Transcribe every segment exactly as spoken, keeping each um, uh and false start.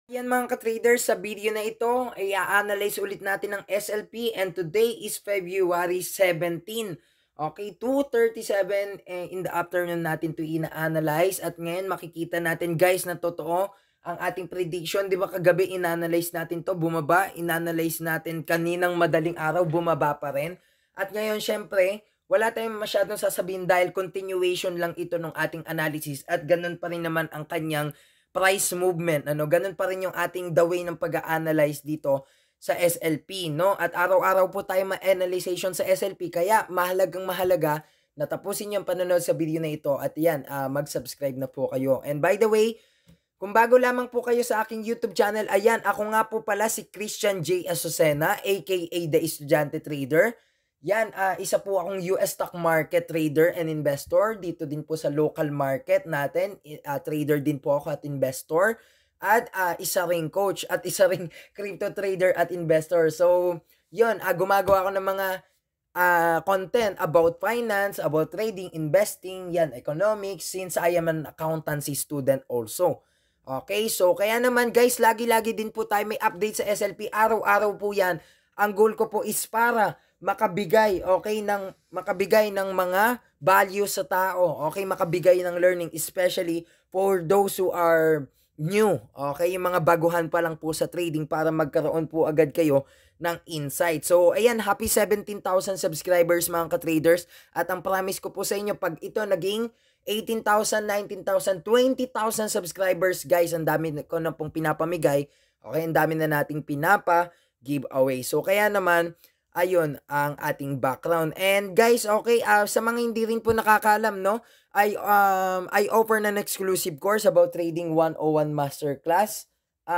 Yan mga ka-traders, sa video na ito ay a-analyze ulit natin ang S L P and today is February seventeenth. Okay, two thirty-seven eh, in the afternoon natin to ina-analyze at ngayon makikita natin guys na totoo ang ating prediction. Di ba kagabi ina-analyze natin to, bumaba, ina-analyze natin kaninang madaling araw, bumaba pa rin. At ngayon syempre, wala tayong masyadong sasabihin dahil continuation lang ito ng ating analysis at ganun pa rin naman ang kanyang price movement, ano, ganun pa rin yung ating the way ng pag-a-analyze dito sa S L P, no? At araw-araw po tayo ma-analyzation sa S L P, kaya mahalagang mahalaga na tapusin yung panonood sa video na ito at yan, uh, mag-subscribe na po kayo. And by the way, kung bago lamang po kayo sa aking YouTube channel, ayan, ako nga po pala si Christian J. Azucena, aka The Estudyante Trader. Yan, uh, isa po akong U S stock market trader and investor. Dito din po sa local market natin. Uh, trader din po ako at investor. At uh, isa ring coach at isa ring crypto trader at investor. So, yun, uh, gumagawa ako ng mga uh, content about finance, about trading, investing, yan, economics, since I am an accountancy student also. Okay, so kaya naman guys, lagi-lagi din po tayo may update sa S L P. Araw-araw po yan. Ang goal ko po is para makabigay, okay, ng makabigay ng mga value sa tao, okay, makabigay ng learning, especially for those who are new, okay, yung mga baguhan pa lang po sa trading para magkaroon po agad kayo ng insight. So, ayan, happy seventeen thousand subscribers mga ka-traders at ang promise ko po sa inyo, pag ito naging eighteen thousand, nineteen thousand, twenty thousand subscribers, guys, ang dami ko na pong pinapamigay, okay, ang dami na nating pinapa giveaway. So, kaya naman, ayun ang ating background. And guys, okay, uh, sa mga hindi rin po nakakaalam, no, I um I offer an exclusive course about trading one oh one masterclass.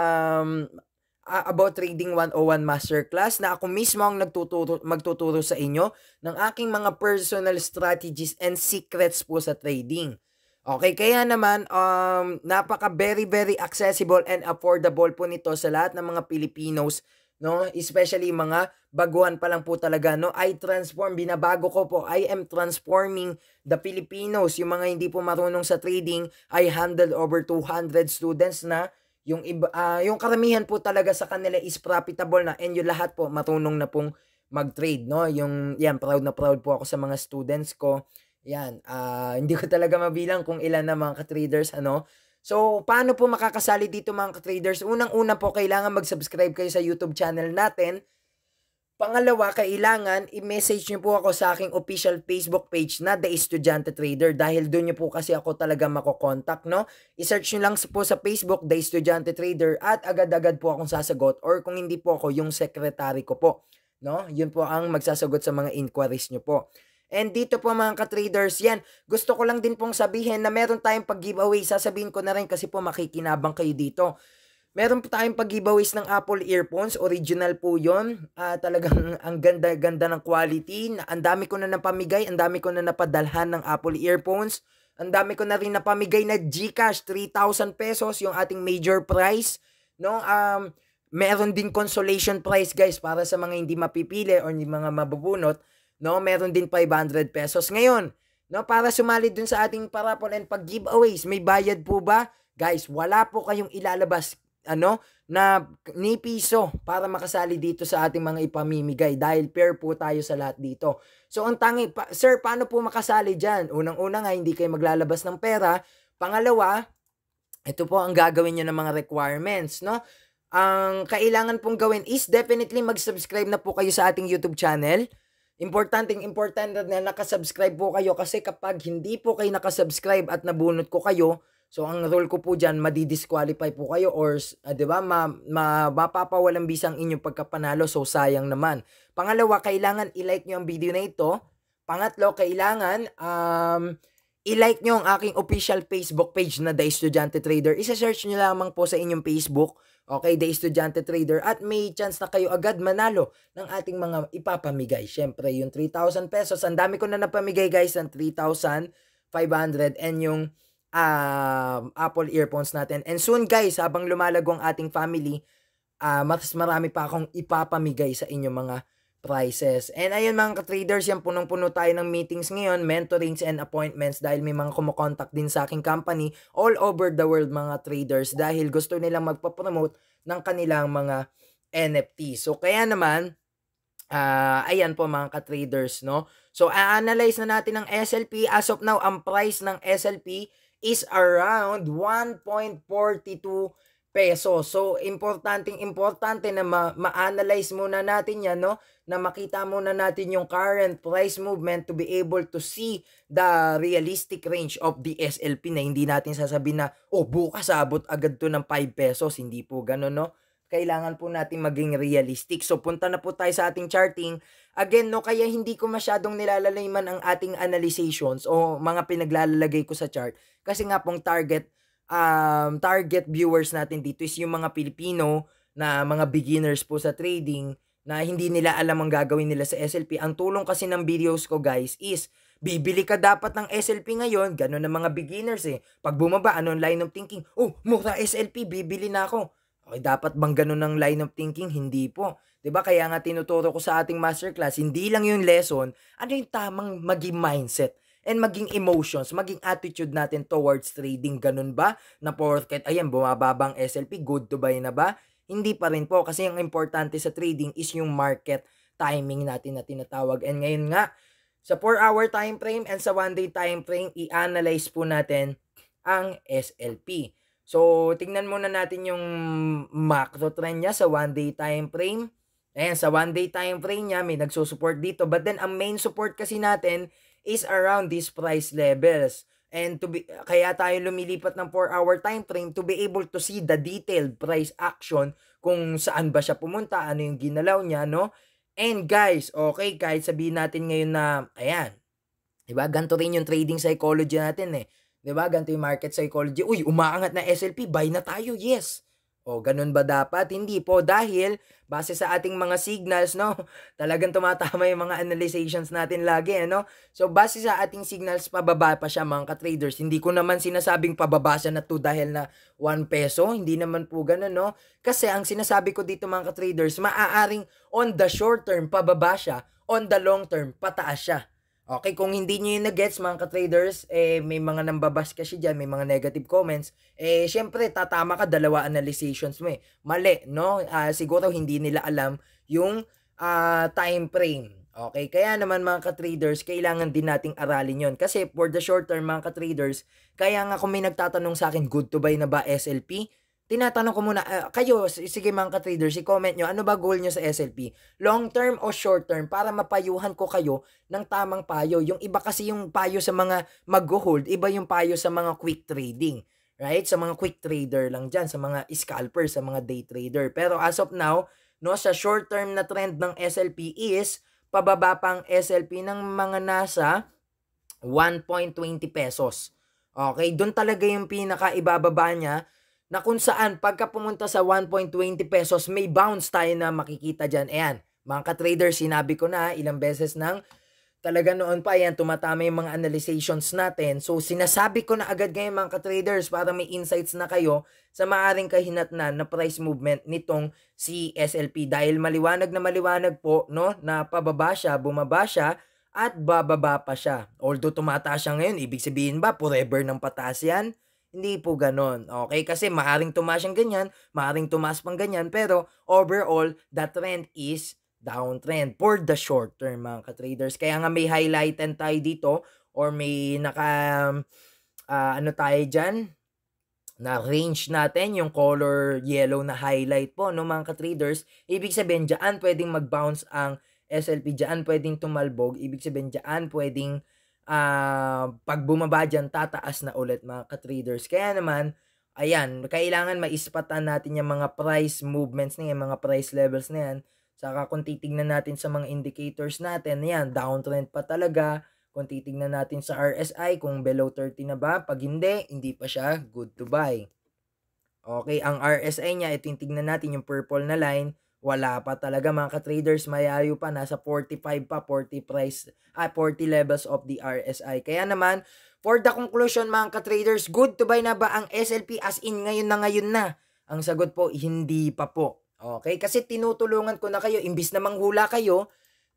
Um uh, about trading one oh one masterclass na ako mismo ang nagtuturo magtuturo sa inyo ng aking mga personal strategies and secrets po sa trading. Okay, kaya naman um napaka very very accessible and affordable po nito sa lahat ng mga Pilipinos, no, especially mga baguhan pa lang po talaga, no. I transform, binabago ko po, I am transforming the Filipinos. Yung mga hindi po marunong sa trading, I handle over two hundred students na yung iba, uh, yung karamihan po talaga sa kanila is profitable na, and yung lahat po marunong na pong mag-trade, no. Yung yan, proud na proud po ako sa mga students ko. Yan, uh, hindi ko talaga mabilang kung ilan na mga ka-traders, ano. So, paano po makakasali dito mga ka-traders? Unang-una po, kailangan mag-subscribe kayo sa YouTube channel natin. Pangalawa, kailangan i-message nyo po ako sa aking official Facebook page na The Estudyante Trader dahil doon nyo po kasi ako talaga makokontakt, no? I-search nyo lang po sa Facebook, The Estudyante Trader, at agad-agad po akong sasagot, or kung hindi po ako, yung secretary ko po, no? Yun po ang magsasagot sa mga inquiries nyo po. And dito po mga ka-traders, yan, gusto ko lang din pong sabihin na meron tayong pag-giveaway. Sasabihin ko na rin kasi po makikinabang kayo dito. Meron po tayong pag-giveaways ng Apple earphones, original po yun. Uh, talagang ang ganda-ganda ng quality. Ang dami ko na napamigay, ang dami ko na napadalhan ng Apple earphones. Ang dami ko na rin napamigay na GCash, three thousand pesos, yung ating major prize. No, um, meron din consolation prize guys para sa mga hindi mapipili or hindi mga mabubunot. No, meron din five hundred pesos ngayon. No, para sumali dun sa ating parapol and pag-giveaways, may bayad po ba? Guys, wala po kayong ilalabas ano na ni piso para makasali dito sa ating mga ipamimigay dahil fair po tayo sa lahat dito. So ang tangi, pa, sir, paano po makasali diyan? Unang-una nga, hindi kayo maglalabas ng pera. Pangalawa, ito po ang gagawin niyo ng mga requirements, no? Ang kailangan pong gawin is definitely mag-subscribe na po kayo sa ating YouTube channel. Importanteng importante na nakasubscribe po kayo kasi kapag hindi po kayo nakasubscribe at nabunot ko kayo, so ang rule ko po dyan, madidisqualify po kayo or uh, di ba, ma, ma, mapapawalang bisang inyong pagkapanalo, so sayang naman. Pangalawa, kailangan i-like nyo ang video na ito. Pangatlo, kailangan um, i-like nyo ang aking official Facebook page na The Estudyante Trader. Isa-search nyo lamang po sa inyong Facebook, okay, The Estudyante Trader, at may chance na kayo agad manalo ng ating mga ipapamigay. Syempre, yung three thousand pesos, ang dami ko na napamigay guys, ng three thousand five hundred, and yung uh, Apple earphones natin. And soon guys, habang lumalago ang ating family, uh, mas marami pa akong ipapamigay sa inyong mga prices. And ayun mga ka-traders, yan punong-puno tayo ng meetings ngayon, mentorings and appointments dahil may mga kumukontak din sa aking company all over the world mga traders dahil gusto nilang magpa-promote ng kanilang mga N F T. So kaya naman, uh, ayan po mga ka-traders, no? So a-analyze na natin ang S L P. As of now, ang price ng S L P is around one point four two pesos. So, importanteng importante na ma- ma-analyze muna natin yan, no? Na makita muna natin yung current price movement to be able to see the realistic range of the S L P na hindi natin sasabihin na, oh, bukas abot agad to ng five pesos. Hindi po ganun, no? Kailangan po natin maging realistic. So, punta na po tayo sa ating charting. Again, no, kaya hindi ko masyadong nilalayman ang ating analyzations o mga pinaglalagay ko sa chart. Kasi nga pong target um, target viewers natin dito is yung mga Pilipino na mga beginners po sa trading na hindi nila alam ang gagawin nila sa S L P. Ang tulong kasi ng videos ko guys is, bibili ka dapat ng S L P ngayon, ganun ng mga beginners eh. Pag bumaba, anong line of thinking? Oh, mura S L P, bibili na ako. Okay, dapat bang ganun ng line of thinking? Hindi po. 'Di ba? Kaya nga tinuturo ko sa ating masterclass, hindi lang yung lesson, ano yung tamang maging mindset and maging emotions, maging attitude natin towards trading. Ganun ba? Na porket, ayan, bumababa ang S L P, good to buy na ba? Hindi pa rin po. Kasi ang importante sa trading is yung market timing natin na tinatawag. And ngayon nga, sa four hour time frame and sa one day time frame, i-analyze po natin ang S L P. So, tingnan muna natin yung macro trend niya sa one day time frame. Ayan, sa one day time frame niya, may nagsusupport dito. But then, ang main support kasi natin is around these price levels. And to be, kaya tayo lumilipat ng four hour time frame to be able to see the detailed price action kung saan ba siya pumunta, ano yung ginalaw niya, no? And guys, okay, kahit sabihin natin ngayon na, ayan, diba, ganito rin yung trading psychology natin eh. Diba, ganito yung market psychology. Uy, umaangat na S L P, buy na tayo, yes. O, ganun ba dapat? Hindi po, dahil base sa ating mga signals, no, talagang tumatama yung mga analyzations natin lagi, ano? So, base sa ating signals, pababa pa siya mga ka-traders. Hindi ko naman sinasabing pababa siya na to dahil na one peso. Hindi naman po ganun, no? Kasi ang sinasabi ko dito mga ka-traders, maaaring on the short term, pababa siya. On the long term, pataas siya. Okay, kung hindi nyo yung nag-gets mga ka-traders, eh, may mga nambabas kasi dyan, may mga negative comments, eh, syempre, tatama ka, dalawa analyzations mo eh. Mali, no? Uh, siguro hindi nila alam yung uh, time frame. Okay, kaya naman mga ka-traders, kailangan din nating aralin yon. Kasi for the short term mga ka-traders, kaya nga kung may nagtatanong sa akin, good to buy na ba S L P? Tinatanong ko muna, uh, kayo, sige mga ka-traders, i-comment nyo, ano ba goal nyo sa S L P? Long term o short term? Para mapayuhan ko kayo ng tamang payo. Yung iba kasi yung payo sa mga mag-hold, iba yung payo sa mga quick trading. Right? Sa mga quick trader lang dyan, sa mga scalper, sa mga day trader. Pero as of now, no, sa short term na trend ng S L P is, pababa pang S L P ng mga nasa one point two zero pesos. Okay? Doon talaga yung pinaka-ibababa niya, na kung saan pagka pumunta sa one point two zero pesos, may bounce tayo na makikita dyan. Ayan, mga ka-trader, sinabi ko na ilang beses nang talaga noon pa yan, tumatama yung mga analyzations natin. So, sinasabi ko na agad ngayon mga ka-traders para may insights na kayo sa maaring kahinatnan na price movement nitong si S L P. Dahil maliwanag na maliwanag po, no, na pababa siya, bumaba siya, at bababa pa siya. Although tumataas siya ngayon, ibig sabihin ba forever ng pataas yan? Hindi po ganon. Okay? Kasi maaring tumaas yung ganyan, maaring tumaas pang ganyan, pero overall, the trend is downtrend for the short term mga ka-traders. Kaya nga may highlighten tayo dito or may naka, uh, ano tayo dyan, na range natin, yung color yellow na highlight po, no mga ka-traders. Ibig sabihin, dyan pwedeng mag-bounce ang S L P, dyan pwedeng tumalbog. Ibig sabihin, dyan pwedeng Uh, pag bumaba dyan, tataas na ulit mga ka-traders. Kaya naman, ayan, kailangan maispatan natin yung mga price movements na yan, mga price levels na yan. Saka kung titignan natin sa mga indicators natin, yan, downtrend pa talaga. Kung titignan natin sa R S I, kung below thirty na ba, pag hindi, hindi pa siya good to buy. Okay, ang R S I niya, ito yung tignan natin, yung purple na line, wala pa talaga mga ka-traders, mayayo pa, nasa forty-five pa, forty price, ah, forty levels of the R S I. Kaya naman, for the conclusion mga ka-traders, good to buy na ba ang S L P as in ngayon na ngayon na? Ang sagot po, hindi pa po. Okay, kasi tinutulungan ko na kayo, imbis na manghula kayo,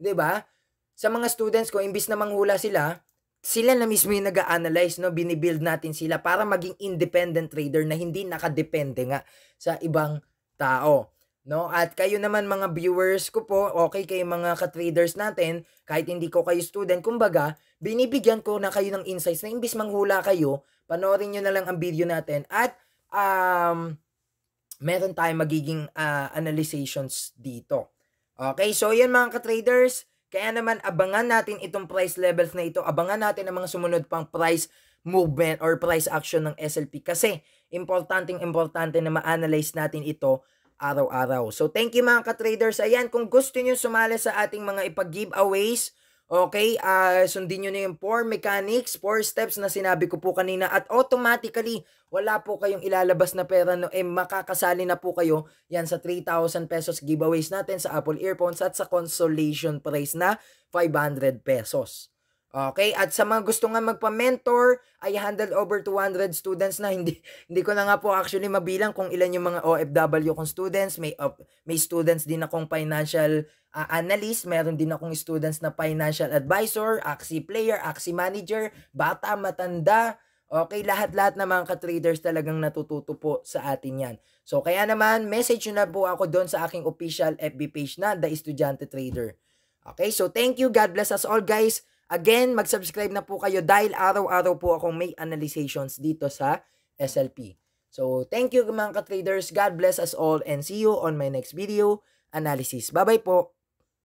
'di ba? Sa mga students ko, imbis na manghula sila, sila na mismo yung nag-a-analyze, no? Binibuild natin sila para maging independent trader na hindi nakadepende nga sa ibang tao. No? At kayo naman mga viewers ko po, okay kayo mga ka-traders natin, kahit hindi ko kayo student, kumbaga, binibigyan ko na kayo ng insights na imbis manghula kayo, panoorin nyo na lang ang video natin at um, meron tayong magiging uh, analyzations dito. Okay, so yan mga ka-traders, kaya naman abangan natin itong price levels na ito, abangan natin ang mga sumunod pang price movement or price action ng S L P kasi importanteng importante na ma-analyze natin ito araw-araw. So, thank you mga ka-traders. Ayan, kung gusto nyo sumali sa ating mga ipag-giveaways, okay, uh, sundin nyo na yung four mechanics, four steps na sinabi ko po kanina at automatically, wala po kayong ilalabas na pera, no, eh, makakasali na po kayo yan sa three thousand pesos giveaways natin sa Apple earphones at sa consolation prize na five hundred pesos. Okay, at sa mga gusto nga magpa-mentor, I handle over two hundred students na. Hindi hindi ko na nga po actually mabilang kung ilan yung mga O F W kong students. May uh, may students din akong financial uh, analyst, meron din akong students na financial advisor, Axie player, Axie manager, bata, matanda. Okay, lahat-lahat ng mga ka-traders talagang natututo po sa atin yan. So, kaya naman, message nyo na po ako doon sa aking official F B page na The Estudyante Trader. Okay, so thank you. God bless us all, guys. Again, mag-subscribe na po kayo dahil araw-araw po akong may analyzations dito sa S L P. So, thank you mga ka-traders. God bless us all and see you on my next video analysis. Bye-bye po.